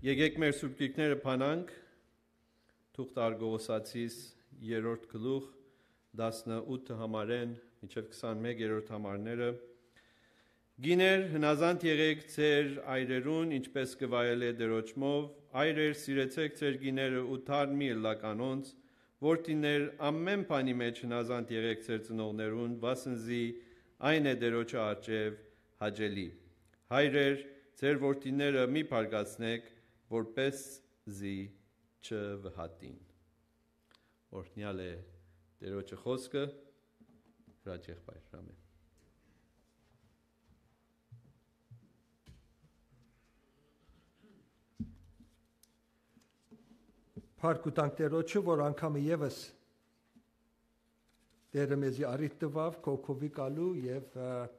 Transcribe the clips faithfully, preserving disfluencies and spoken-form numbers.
Եկեք մեր Սուրբ Գիրքները փանանք Թուղթ Արգովոսացիս երրորդ գլուխ տասնութ համարեն մինչև քսանմեկ համարները Գիներ հնազանդ եղեք ձեր այրերուն ինչպես կվայել է դրոճմով այրեր սիրեցեք ձեր գիները ու թարմ մի ըլլականոնց որդիներ ամեն բանի մեջ հնազանդ եղեք ձեր ծնողներուն վասնզի այն է դերոջը արջև հաճելի հայրեր ձեր որդիները մի փարգացնեք որպես զի չվհատին օրհնյալ է Տերոջը խոսքը հրաչ եղբայր ամեն Փառք ու տանք Տերոջը, որ անգամը ևս Տերը մեզի առիթ տվավ քոքովի կալու եւ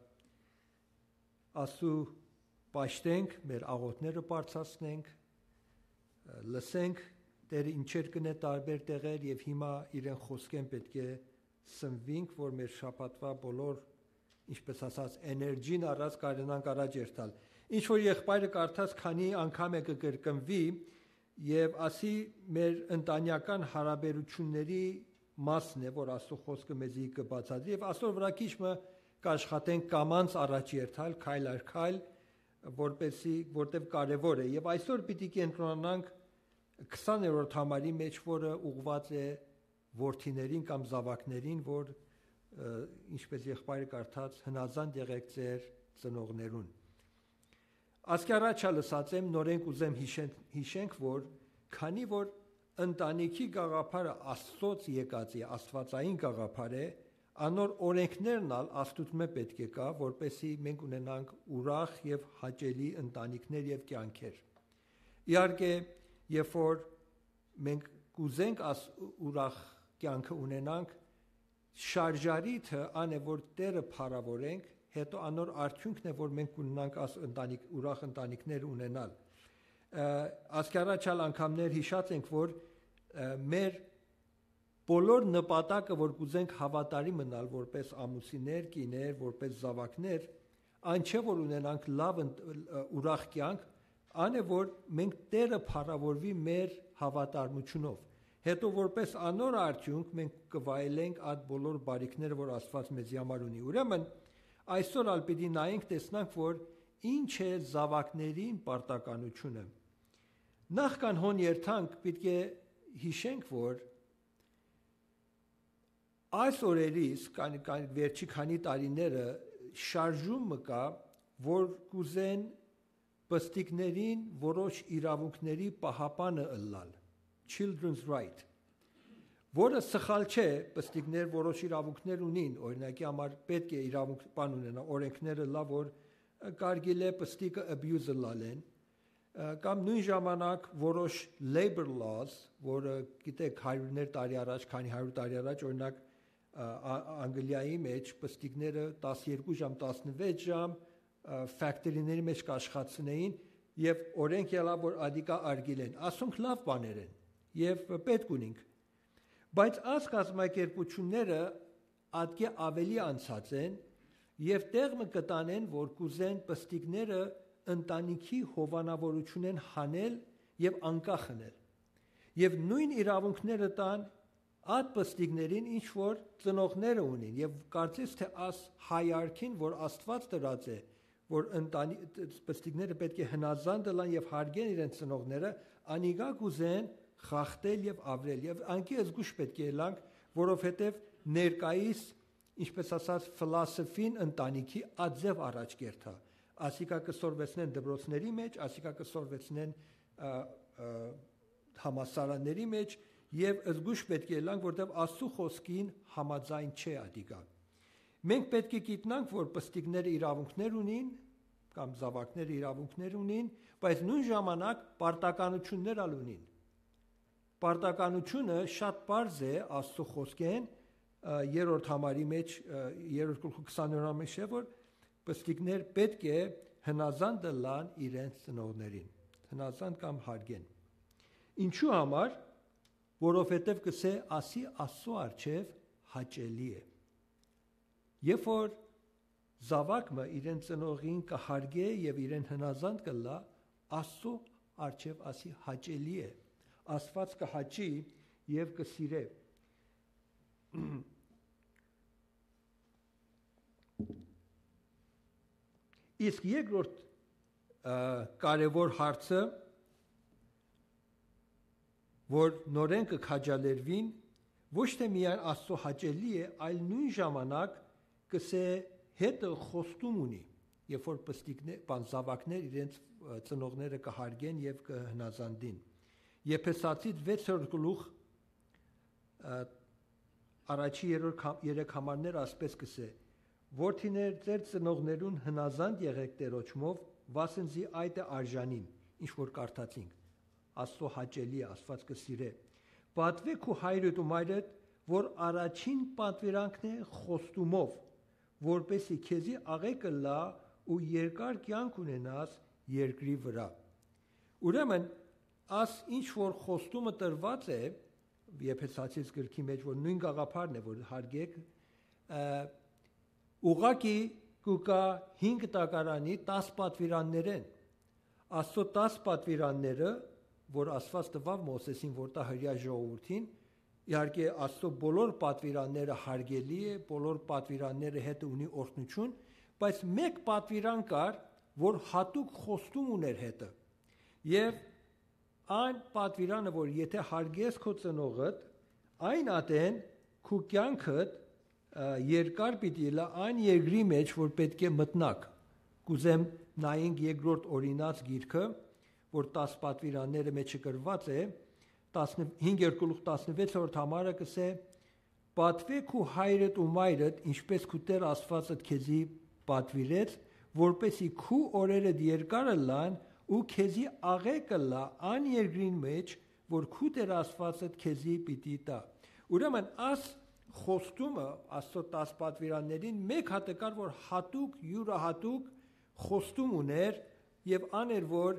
ասու պաշտենք, մեր աղոթները բարձրացնենք, լսենք Տերը ինչեր կնե տարբեր տեղեր եւ հիմա իրեն խոսքեն պետք է սնվինք, որ մեր շաբաթվա բոլոր, ինչպես ասած, էներգին առած կարենանք առաջ երթալ։ Ինչ որ եղբայրը կարդաց, քանի անգամ է կկրկնվի եւ ասի մեր ընտանեկան հարաբերությունների մասն է, որ Աստծո խոսքը մեզի կբացատրի եւ Աստծո վրա քիչ մը կաշխատենք կամանց առաջ երթալ, քայլ առ քայլ, որպեսի որտեվ կարևոր է եւ այսօր պիտի կենտրոնանանք քսաներորդ համարի մեջ, որը ուղված է որդիներին կամ զավակներին, որ ինչպես եղբայրը կարդաց, հնազանդ եղեք ձեր ծնողներուն։ Ասկարաչա լսած եմ, նորեն կուզեմ հիշենք, որ քանի որ ընտանիքի գաղափարը Աստծոց եկած է, աստվածային գաղափար է, անոր օրենքներն ալ Աստուծմե պետք է կա, որպեսի մենք ունենանք ուրախ եւ հաճելի ընտանիքներ եւ կյանքեր։ Իհարկե, երբ որ մենք կուզենք ուրախ կյանքը ունենանք, շարժարիթը ան է, որ Տերը փառավորենք, հետո անոր արդյունքն է, որ մենք ունենանք ընտանիք, ուրախ ընտանիքներ ունենալ։ Ասկարաչալ անգամներ հիշած ենք, որ մեր բոլոր նպատակը, որ կուզենք հավատարի մնալ որպես ամուսիններ, կիներ, որպես զավակներ, այն չէ, որ ունենանք լավ ուրախ կյանք, ան է, որ մենք Տերը փառավորվի մեր հավատարմությունով։ Հետո որպես անոր արդյունք մենք կվայելենք այդ բոլոր բարիքները, որ Աստված մեզի համար ունի։ Ուրեմն այսօր ալ պիտի նայենք, տեսնանք, որ ինչ է զավակներին պարտականությունը։ Նախքան հոն երթանք, պիտի հիշենք, որ այս օրերից կան, կան վերջի քանի տարիները շարժումը կա, որ կուզեն պստիկներին որոշ իրավունքների պահապանը ըլլալ, children's right, որը սխալ չէ, պստիկներ որոշ իրավունքներ ունին, օրինակի համար պետք է իրավունք բան ունենա, օրենքները լավ, որ կարգիլ է պստիկը abuse լալեն, կամ նույն ժամանակ որոշ labor laws, որը գիտեք հարյուրներ տարի առաջ, քանի հարյուր տարի առաջ, օրինակ Անգլիայի մեջ պստիկները տասներկու ժամ, տասնվեց ժամ ֆակտորիների մեջ կաշխատցնեին եւ օրենք ելա, որ ադիկա արգիլ են։ Ասոնք լավ բաներ են եւ պետք ունենք։ Բայց այս կազմակերպությունները ադկե ավելի անցած են եւ տեղը կտանեն, որ կուզեն պստիկները ընտանիքի հովանավորություն են հանել եւ անկախ հնել։ Եվ նույն իրավունքները տան այդ պստիկներին ինչ որ ծնողները ունին եւ կարծես թե աս հայարքին, որ Աստված դրած է, որ ընտանի պստիկները պետք է հնազանդ լան եւ հարգեն իրենց ծնողները, անիգա կուզեն խախտել եւ ավրել եւ անկի զգուշ պետք է լանք, որովհետեւ ներկայիս, ինչպես ասած, ֆիլոսոֆին ընտանիքի ածև առաջ կերտա։ Ասիկա կսորվեցնեն դպրոցների մեջ, ասիկա կսորվեցնեն համասարանների մեջ եւ զգուշ պետք է լանք, որտեղ Աստծո խոսքին համաձայն չէ ադիկա։ Մենք պետք է գիտնանք, որ պստիկները իրավունքներ ունին, կամ զավակները իրավունքներ ունին, բայց նույն ժամանակ պարտականություններ ալ ունին։ Պարտականությունը շատ པարզ է Աստծո խոսքեն երրորդ համարի մեջ, երրորդ գլխի քսաներորդ մեջ է, որ պստիկներ պետք է հնազանդ լան իրենց ծնողներին, հնազանդ կամ հարգեն։ Ինչու համար, որովհետև կսե ասի Աստծո առջև հաճելի է։ Երբ որ զավակը իրեն ծնողին կհարգե եւ իրեն հնազանդ կլա, Աստծո արջև ասի հաճելի է, Աստված կհաճի եւ կսիրե։ Իսկ երկրորդ կարևոր հարցը, որ նորեն կքաջալերվին, ոչ թե միայն Աստծո հաճելի է, այլ նույն ժամանակ կսե հետը խոստում ունի, երբ որ պստիկներ, բան զավակներ իրենց ծնողները կհարգեն եւ կհնազանդին։ Եփեսացից վեցերորդ գլուխ առաջի երեք համարներ ասպես կսե. Որդիներ ձեր ծնողներուն հնազանդ եղեք Տերոջմով, վասնզի այդ է արժանին, ինչ որ կարդացինք, Աստծո հաճելի է, Աստված կսիրե։ Պատվեք ու հայրդ ու մայրդ, որ առաջին պատվիրանքն է խոստումով, որպեսզի քեզի աղեկը լա ու երկար կյանք ունենաս երկրի վրա։ Ուրեմն, աս ինչ որ խոստումը տրված է, Եփեսացիս գրքի մեջ, որ նույն գաղափարն է, որ հարգեք, ուղղակի կուկա հինգ տակարանի տաս պատվիրաններ են։ Աստծո տաս պատվիրանները, որ Աստված տվավ Մովսեսին, որ տա հրյա ժողովրդին, իհարկե Աստծո բոլոր պատվիրանները հարգելի է, բոլոր պատվիրանները հետը ունի օրհնություն, բայց մեկ պատվիրան կար, որ հատուկ խոստում ուներ հետը։ Եվ այն պատվիրանը, որ եթե հարգես քո ծնողդ, այն ատեն քո կյանքդ երկար պիտի լա այն երկրի մեջ, որ պետք է մտնակ։ Կուզեմ նայենք երկրորդ օրինաց գիրքը, որ տաս պատվիրանները մեջը գրված է, հինգերորդ գլուխ տասնվեցերորդ համարը կսե. Պատվեք ու հայրդ ու մայրդ, ինչպես քու Տեր Աստվածդ քեզի պատվիրեց, որպեսզի քու օրերդ երկարը լան ու քեզի աղեկը լա այն երկրին մեջ, որ քու Տեր Աստվածդ քեզի պիտի տա։ Ուրեմն աս խոստումը Աստծո տաս պատվիրաններին մեկ հատը կար, որ հատուկ յուրահատուկ խոստում ուներ եւ աներ, որ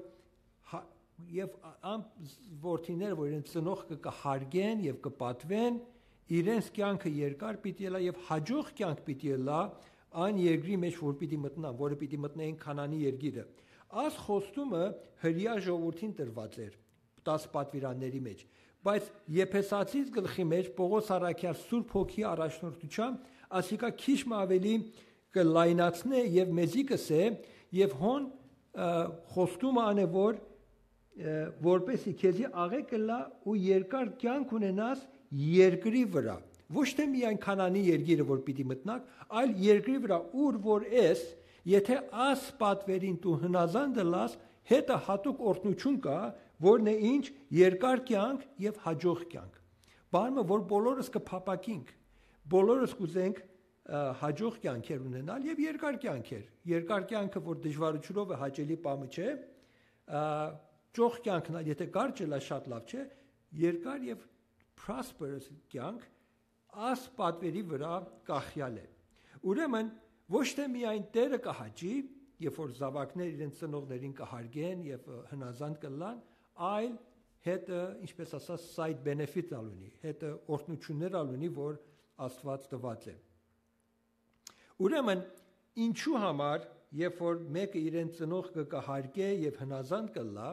եւ ամ որդիները, որ իրենց ծնող կհարգեն եւ կպատվեն, իրենց կյանքը երկար պիտի լա եւ հաջող կյանք պիտի լա այն երկրի մեջ, որ պիտի մտնան, որը պիտի մտնեին Քանանի երկիրը։ Աս խոստումը հրյա ժողովրդին տրված էր տաս պատվիրանների մեջ, բայց Եփեսացիս գլխի մեջ Պողոս առաքյալ Սուրբ Հոգի առաջնորդությամբ ասիկա քիչ ավելի կլայնացնե եւ մեզի կսե եւ հոն խոստումը անե, որ որպեսի քեզի աղեկը լա ու երկար կյանք ունենաս երկրի վրա, ոչ թե միայն Քանանի երկիրը, որ պիտի մտնակ, այլ երկրի վրա, ուր որ ես, եթե աս պատվերին դու հնազանդը լաս, հետը հատուկ օրհնություն կա, որն է ինչ երկար կյանք եւ հաջող կյանք։ Բանը, որ բոլորս կփապակենք, բոլորս կուզենք հաջող կյանքեր ունենալ եւ երկար կյանքեր։ Երկար կյանքը, որ դժվարությունով է հաճելի բամը չէ, ճոխ կյանքն, եթե կարճ է, շատ լավ չէ, երկար եւ prosperous կյանք աս պատվերի վրա կախյալ է։ Ուրեմն ոչ թե միայն Տերը կհաճի, երբ որ զավակներ իրենց ծնողներին կհարգեն եւ հնազանդ կլան, այլ հետը, ինչպես ասած, side benefit ալունի, հետը օրհնություններ ալունի, որ Աստված տված է։ Ուրեմն ինչու համար, երբ որ մեկը իրեն ծնող կհարգե եւ հնազանդ կլա,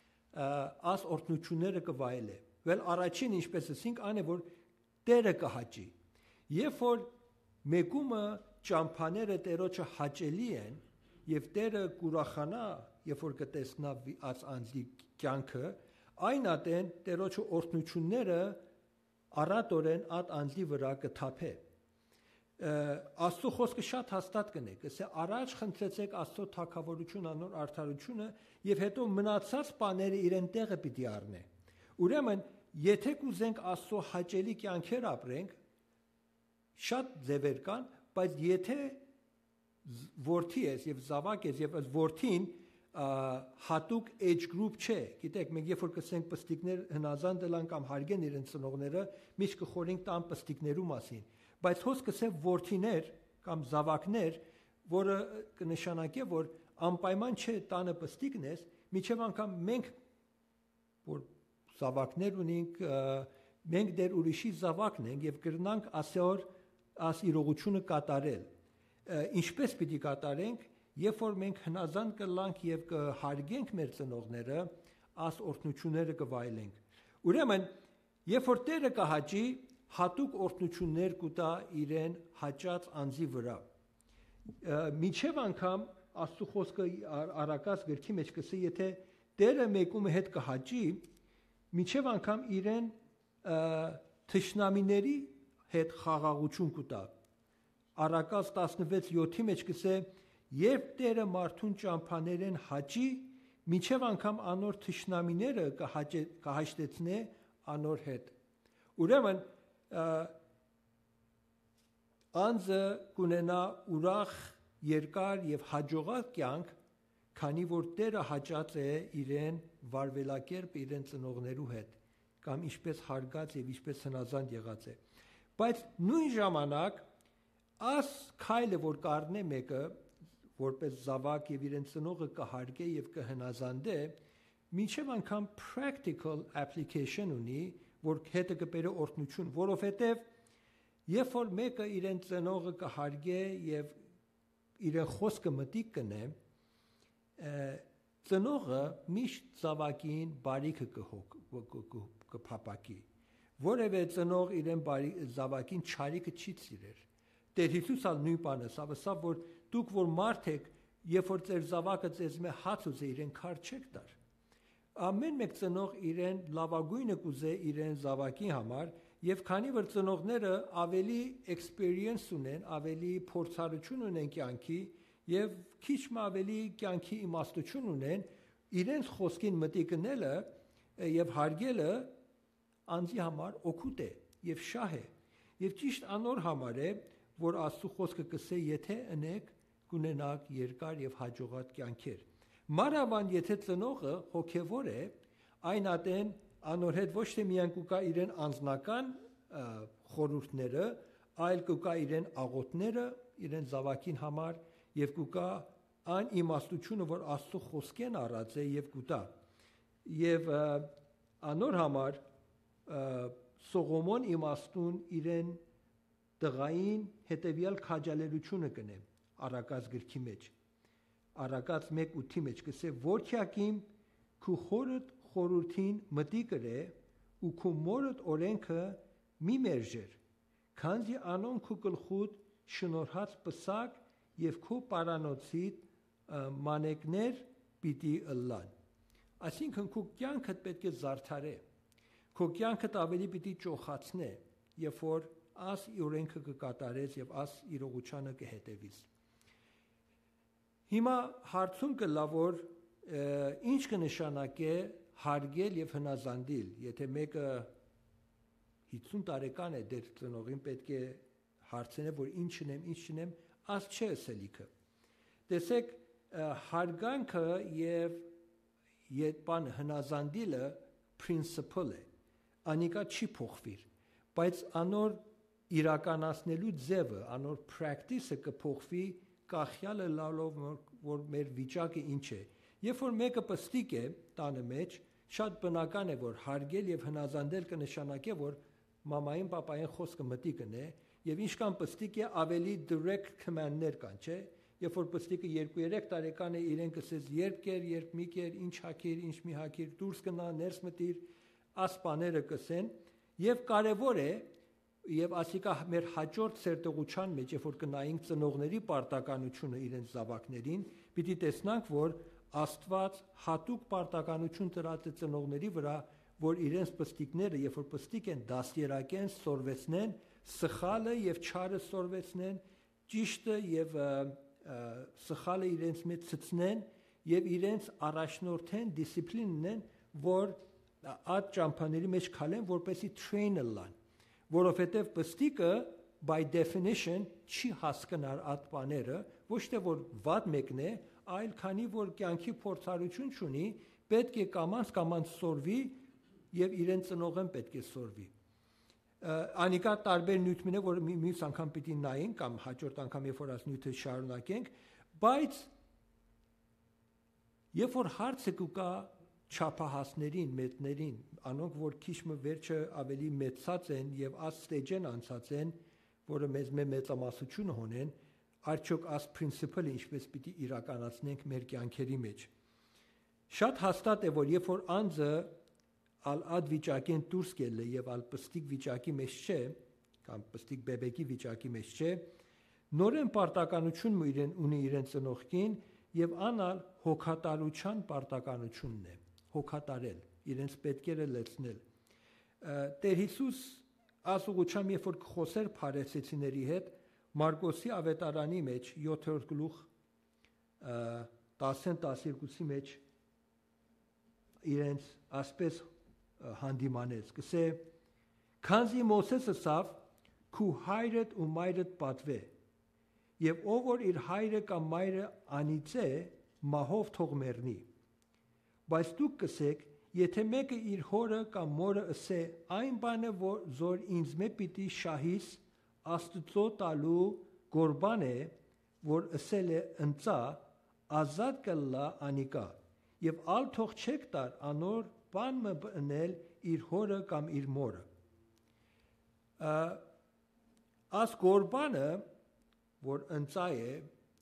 աս օրհնությունները կվայելե։ Վել առաջին, ինչպես ասինք, այն է, որ Տերը կհաճի։ Երբ որ մեկումը ճամփաները Տերոջը հաճելի են եւ Տերը կուրախանա, երբ որ կտեսնա աս անձի կյանքը, այն ատեն Տերոջը օրհնությունները առատորեն այդ անձի վրա կթափե։ Աստծո խոսքը շատ հաստատ կնե, կսե առաջ խնդրեցեք Աստծո թագավորություն անոր արդարությունը եւ հետո մնացած բաները իրեն տեղը պիտի առնե։ Ուրեմն եթե կուզենք Աստծո հաճելի կյանքեր ապրենք, շատ ձևեր կան, բայց եթե որդի ես եւ զավակ ես եւ որդին հատուկ age group չէ, գիտեք, մենք երբ որ կսենք պստիկներ հնազանդ դլան կամ հարգեն իրենց ծնողները, միշտ կխորենք տան պստիկներու մասին, բայց հոս կսե որդիներ կամ զավակներ, որը կնշանակե, որ անպայման չէ տանը պստիկն ես, միջև անգամ մենք որ զավակներ ունենք, մենք դեր ուրիշի զավակն ենք եւ կրնանք ասոր աս իրողությունը կատարել։ Ինչպես պիտի կատարենք, երբ որ մենք հնազանդ կլանք եւ կհարգենք մեր ծնողները, աս օրհնությունները կվայելենք։ Ուրեմն, երբ որ Տերը կհաճի, հատուկ օրհնություններ կուտա իրեն հաճած անձի վրա։ Մինչև անգամ Աստծո խոսքը Արաքած գրքի մեջ կսի, եթե Տերը մեկումը հետ կհաճի, մինչև անգամ իրեն թշնամիների հետ խաղաղություն կուտա։ Արաքած տասնվեց յոթի մեջ կսե, երբ Տերը մարդուն ճամփաներեն հաճի, մինչև անգամ անոր թշնամիները կհաշտեցնե անոր հետ։ Ուրեմն անձը կունենա ուրախ, երկար եւ հաջողակ կյանք, քանի որ Տերը հաճած է իրեն վարվելակերպ իրեն ծնողներու հետ, կամ ինչպես հարգած եւ ինչպես հնազանդ եղած է։ Բայց նույն ժամանակ աս քայլը, որ կառնե մեկը, որպես զավակ եւ իրեն ծնողը կհարգե եւ կհնազանդե, մինչև անգամ practical application ունի, որ հետը կբերե օրհնություն, որովհետեւ երբ որ մեկը իրեն ծնողը կհարգե եւ իրեն խոսքը մտիկ կնե, ծնողը միշտ զավակին բարիքը կփապակի, որևէ ծնող իրեն զավակին չարիքը չի սիրեր։ Տեր Հիսուսը նույն բանը ասավ, որ դուք որ մարդ եք, երբ որ ձեր զավակը ձեզ մե հաց ուզե, իրեն քար չեք տար։ Ամեն մեկ ծնող իրեն լավագույնը կուզե իրեն զավակի համար, եւ քանի որ ծնողները ավելի experience ունեն, ավելի փորձառություն ունեն կյանքի եւ քիչ ավելի կյանքի իմաստություն ունեն, իրենց խոսքին մտիկ գնելը եւ հարգելը անձի համար օգուտ է եւ շահ է։ Եվ ճիշտ անոր համար է, որ Աստծո խոսքը կսե, եթե ընեք կունենաք երկար եւ հաջողակ կյանքեր։ Մանավանդ եթե ծնողը հոգեվոր է, այն ատեն անոր հետ ոչ թե միայն կուկա իրեն անձնական խորհուրդները, այլ կուկա իրեն աղոթները, իրեն զավակին համար եւ կուկա այն իմաստությունը, որ Աստծո խոսքեն առած է եւ կուտա։ Եվ անոր համար Սողոմոն իմաստուն իրեն տղային հետևյալ քաջալերությունը կնե Արաքած գրքի մեջ։ Արաքած մեկ ութի մեջ կսե, որքյակիմ քու խորդ խորհրդին մտի կրե ու քու մորդ օրենքը մի մերժեր, քանզի անոն քու գլխուդ շնորհած պսակ եւ քու պարանոցիդ մանեկներ պիտի ըլլան։ Այսինքն քու կյանքդ պետք է զարդարե, քու կյանքդ ավելի պիտի ճոխացնե, երբ որ աս օրենքը կկատարես եւ աս իրողությանը կհետևիս։ Հիմա հարցում կլա, որ ինչ կնշանակե հարգել եւ հնազանդել, եթե մեկը հիսուն տարեկան է, դեր ծնողին պետք է հարցնե, որ ինչ չնեմ, ինչ չնեմ, աս չէ ասելիքը։ Տեսեք, հարգանքը եւ յետբան հնազանդելը principle է, անիկա չի փոխվիր, բայց անոր իրականացնելու ձևը, անոր practice-ը կփոխվի կախյալը լալով, որ մեր վիճակը ինչ է։ Երբ որ մեկը պստիկ է տանը մեջ, շատ բնական է, որ հարգել եւ հնազանդել կնշանակե, որ մամային, պապային խոսքը մտի կնե, եւ ինչքան պստիկ է, ավելի direct command-ներ կան, չէ։ Երբ որ պստիկը երկու երեք տարեկան է, իրեն կսես երբ կեր, երբ մի կեր, ինչ հակիր, ինչ մի հակիր, դուրս գնա, ներս մտիր, աս բաները կսեն, եւ կարեւոր է Եվ ասիկա մեր հաջորդ սերտողության մեջ, երբ որ կնայինք ծնողների պարտականությունը իրենց զավակներին, պիտի տեսնանք, որ Աստված հատուկ պարտականություն տրած է ծնողների վրա, որ իրենց պստիկները, երբ որ պստիկ են, դաստիարակեն, սորվեցնեն, սխալը եւ չարը սորվեցնեն, ճիշտը եւ սխալը իրենց մեջ ցցնեն եւ իրենց առաջնորդեն, դիսցիպլինեն, որ այդ ճամփաների մեջ քալեն, որպեսի train լան, որովհետեւ պստիկը by definition չի հասկանար այդ բաները, ոչ թե որ վատ մեկն է, այլ քանի որ կյանքի փորձառություն ունի, պետք է կամանց կամանց սորվի եւ իրեն ծնողեն պետք է սորվի։ Անիկա տարբեր նյութներ, որ մյուս անգամ պիտի նայենք կամ հաջորդ անգամ երբ որ աս նյութը շարունակենք, բայց երբ որ հարցը կուկա չափահասներին, մեծներին, անոնք որ քիչ մը վերջը ավելի մեծած են եւ աս ստեջեն անցած են, որը մեզ մեծամասնությունը հոնեն, արդյոք աս principle ինչպես պիտի իրականացնենք մեր կյանքերի մեջ։ Շատ հաստատ է, որ երբ որ անձը ալ ադ վիճակեն դուրս գելը եւ ալ պստիկ վիճակի մեջ չէ, կամ պստիկ բեբեկի վիճակի մեջ չէ, նորեն պարտականություն իրեն ունի իրեն ծնողքին եւ անալ հոգատարության պարտականությունն է, հոգատարել, իրենց պետքերը լեցնել։ Տեր Հիսուս ասուղությամբ երբ որ խոսեր փարեսեցիների հետ, Մարկոսի ավետարանի մեջ յոթերորդ գլուխ տասն տասներկուսի մեջ իրենց ասպես հանդիմանեց, կսե քանզի Մոսեսը ասավ քու հայրդ ու մայրդ պատվե եւ ով որ իր հայրը կամ մայրը անիծե մահով թող մեռնի, բայց դուք կսեք եթե մեկը իր հորը կամ մորը ասե այն բանը որ զոր ինձ մե պիտի շահիս Աստծո տալու գորբան է որ ասել է ընծա ազատ կլա անիկա եւ ալ թող չեք տար անոր բան մը բնել իր հորը կամ իր մորը աս գորբանը որ ընծա է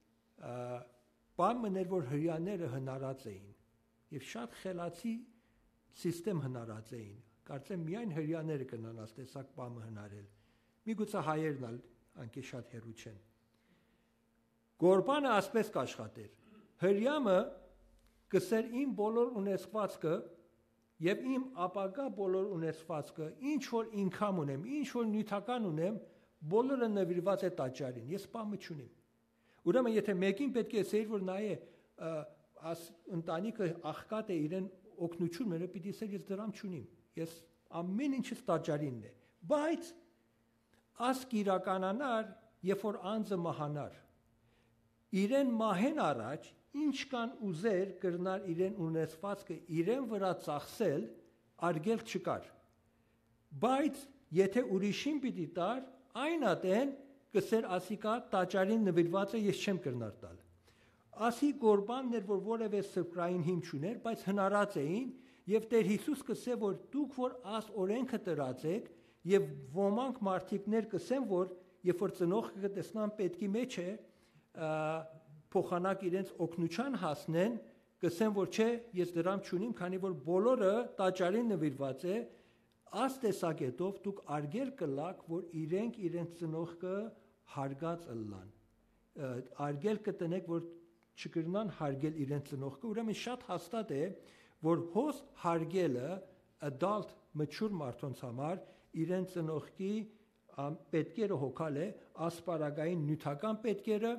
բան մներ որ հрьяաները հնարած էին եւ շատ խելացի սիստեմ հնարած էին կարծեմ միայն հрьяաները կնան աս տեսակ բամը հնարել միգուցե հայերն ալ անկե շատ հերու չեն գորբանը ասպես կաշխատեր հрьяամը կսեր իմ բոլոր ունեցվածքը եւ իմ ապագա բոլոր ունեցվածքը ինչ որ ինքամ ունեմ ինչ որ նյութական ունեմ բոլորը նվիրված է տաճարին ես բամը չունիմ ուրեմն եթե մեկին պետք է ասեիր որ նայե աս ընտանիքը աղքատ է իրեն օգնություն մերը պիտի ասեր ես դրամ չունիմ ես ամեն ինչս տաճարինն է բայց աս կիրականանար երբ որ անձը մահանար իրեն մահեն առաջ ինչ կան ուզեր կրնար իրեն ունեցվածքը իրեն վրա ծախսել արգել չկար բայց եթե ուրիշին պիտի տար այն ատեն կսեր ասիկա տաճարին նվիրված է ես չեմ կրնար տալ ասի գորբաններ որ որևէ սրբային հիմք չուներ բայց հնարած էին եւ Տեր Հիսուս կսե որ դուք որ աս օրենքը տրած եք եւ ոմանք մարդիկներ կսեն որ երբ որ ծնողքը կտեսնան պետքի մեջ է փոխանակ իրենց օգնության հասնեն կսեն որ չէ ես դրամ չունիմ քանի որ բոլորը տաճարին նվիրված է աս տեսակետով դուք արգել կլակ որ իրենք իրենց ծնողքը հարգած ըլլան արգել կտնեք որ չկրնան հարգել իրենց ծնողքը ուրեմն շատ հաստատ է որ հոս հարգելը adult mature մարդոնց համար իրենց ծնողքի պետքերը հոգալ է ասպարագային նյութական պետքերը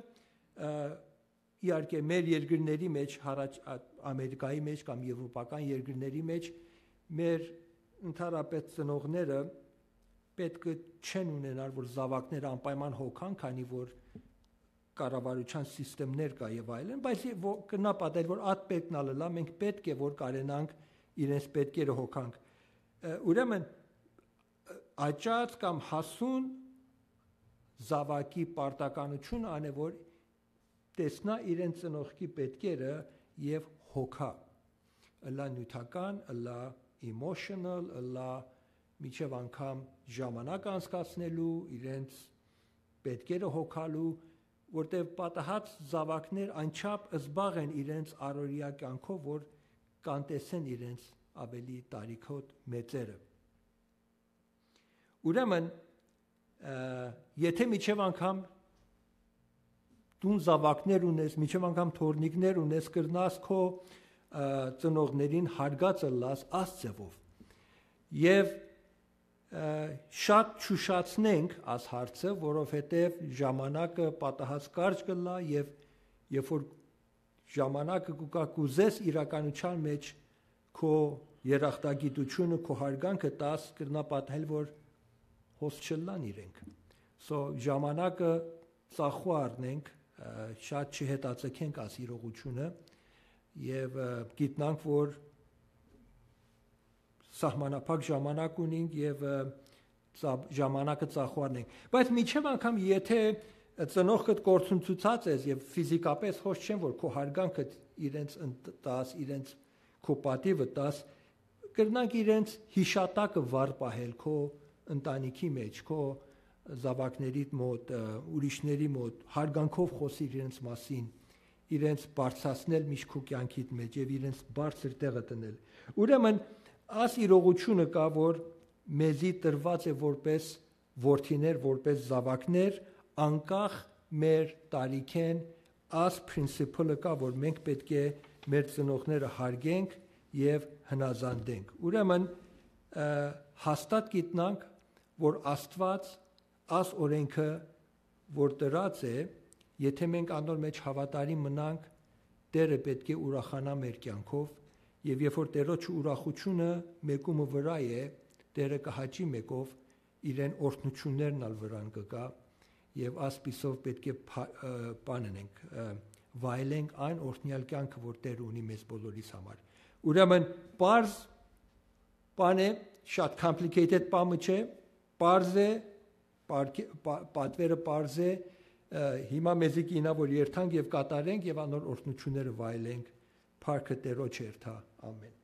իհարկե մեր երկրների մեջ հարաճ Ամերիկայի մեջ կամ եվրոպական երկրների մեջ մեր ընդհանրապես ծնողները պետք է չեն ունենալ որ զավակները անպայման հոգան քանի որ կառավարության համակարգեր կա եւ այլն բայց կնա պատել որ ատ պետքն ալլա մենք պետք է որ կարենանք իրենց պետքերը հոգանք ուրեմն աճած կամ հասուն զավակի պարտականություն անե որ տեսնա իրեն ծնողքի պետքերը եւ հոգա ըլլա նյութական ըլլա emotional ըլլա միջև անգամ ժամանակ անցկացնելու իրենց պետքերը հոգալու որտեղ պատահած զավակներ անչափ զբաղ են իրենց առօրյա կյանքով որ կանտեսեն իրենց ավելի տարիքոտ մեծերը ուրեմն եթե միջև անգամ դուն զավակներ ունես միջև անգամ թորնիկներ ունես կրնաս քո ծնողներին հարգած ըլլաս աստծեով եւ շատ ճուշացնենք աս հարցը որովհետեւ ժամանակը պատահած կարճ կլա եւ երբ որ ժամանակը կուկա կուզես իրականության մեջ քո երախտագիտությունը քո հարգանքը տաս կրնա պատահել որ հոս չլան իրենք so ժամանակը ծախու առնենք շատ չհետաձգենք աս իրողությունը եւ գիտնանք որ սահմանափակ ժամանակ ունենք եւ ժամանակը ծախուարնենք բայց միջև անգամ եթե ծնողքդ կորցնցուցած ես եւ ֆիզիկապես հոս չեն որ քո հարգանքը իրենց տաս իրենց քո պատիվը տաս կրնանք իրենց հիշատակը վառ պահել քո ընտանիքի մեջ քո զավակների մոտ ուրիշների մոտ հարգանքով խոսիր իրենց մասին իրենց բարձրացնել միշքու կյանքիդ մեջ եւ իրենց բարձր տեղը դնել։ Ուրեմն աս իրողությունը կա, որ մեզի տրված է որպես որդիներ, որպես զավակներ, անկախ մեր տարիքեն, աս principle-ը կա, որ մենք պետք է մեր ծնողները հարգենք եւ հնազանդենք։ Ուրեմն հաստատ գիտնանք, որ Աստված աս օրենքը որ դրած է, եթե մենք անոր մեջ հավատարիմ մնանք, Տերը պետք է ուրախանա մեր կյանքով եւ երբ որ Տերոջը ուրախությունը մեկումը վրա է, Տերը կհաճի մեկով իրեն օրհնություններն ալ վրան կգա եւ ասպիսով պետք է բանենք վայելենք այն օրհնյալ կյանքը, որ Տերը ունի մեզ բոլորիս համար։ Ուրեմն բարձ բան է, շատ complicated բան չէ, բարձ է, պատվերը բարձ է, հիմա մեզի կինա որ երթանք եւ կատարենք եւ անոր օրհնությունները վայելենք, փառքը Տերոջ երթա, ամեն։